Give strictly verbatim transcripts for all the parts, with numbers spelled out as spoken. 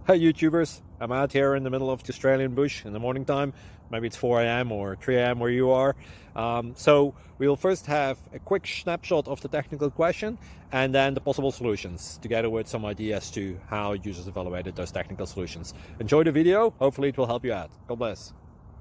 Hi YouTubers, I'm out here in the middle of the Australian bush in the morning time. Maybe it's four A M or three A M where you are. Um, so we'll first have a quick snapshot of the technical question and then the possible solutions, together with some ideas to how users evaluated those technical solutions. Enjoy the video, hopefully it will help you out. God bless.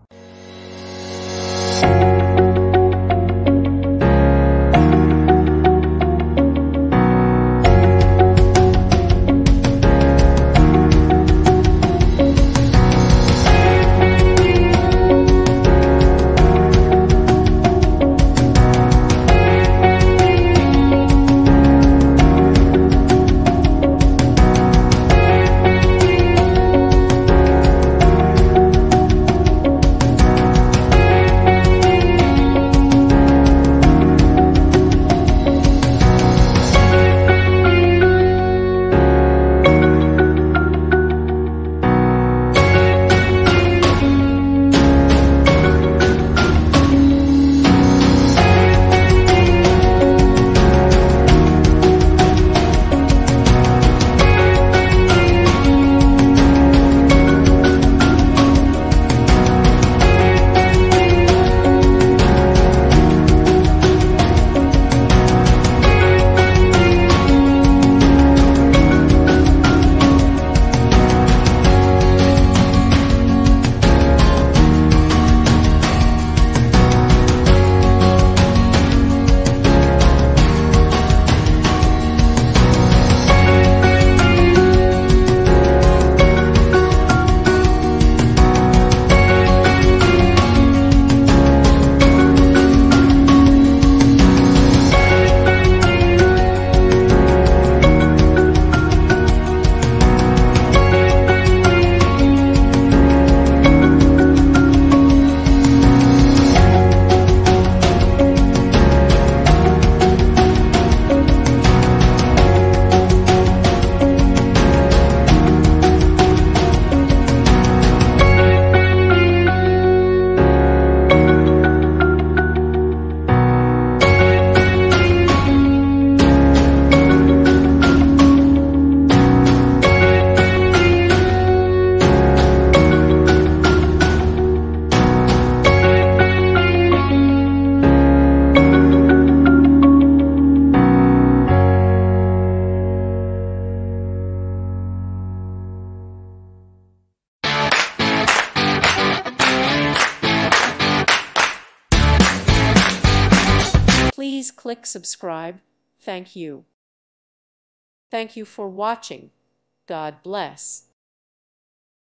Please click subscribe. Thank you. Thank you for watching. God bless.